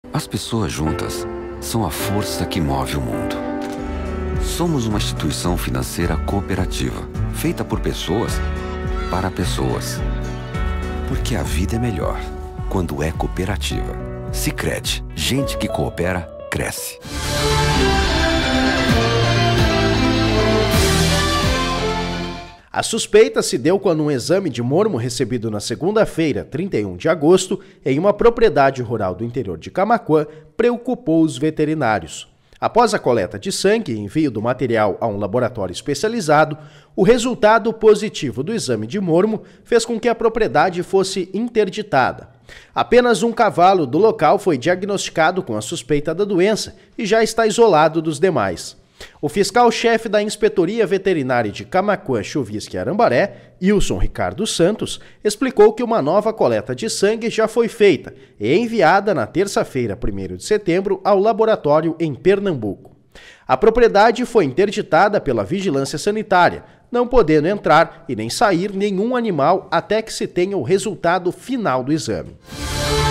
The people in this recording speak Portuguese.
As pessoas juntas são a força que move o mundo. Somos uma instituição financeira cooperativa, feita por pessoas para pessoas. Porque a vida é melhor quando é cooperativa. Sicredi, gente que coopera, cresce. A suspeita se deu quando um exame de mormo recebido na segunda-feira, 31 de agosto, em uma propriedade rural do interior de Camaquã, preocupou os veterinários. Após a coleta de sangue e envio do material a um laboratório especializado, o resultado positivo do exame de mormo fez com que a propriedade fosse interditada. Apenas um cavalo do local foi diagnosticado com a suspeita da doença e já está isolado dos demais. O fiscal-chefe da Inspetoria Veterinária de Camaquã, Chuvisque e Arambaré, Ilson Ricardo Santos, explicou que uma nova coleta de sangue já foi feita e enviada na terça-feira, 1º de setembro, ao laboratório em Pernambuco. A propriedade foi interditada pela Vigilância Sanitária, não podendo entrar e nem sair nenhum animal até que se tenha o resultado final do exame.